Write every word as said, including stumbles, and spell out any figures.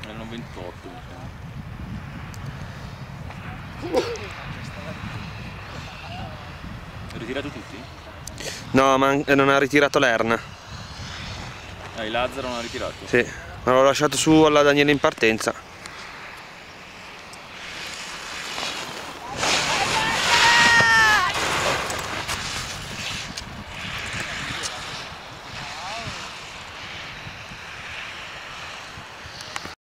Erano ventotto. Hai ritirato tutti? No, ma non ha ritirato l'Erna. Ah, il Lazzaro non ha ritirato? Sì, ma l'ho lasciato su alla Daniele in partenza.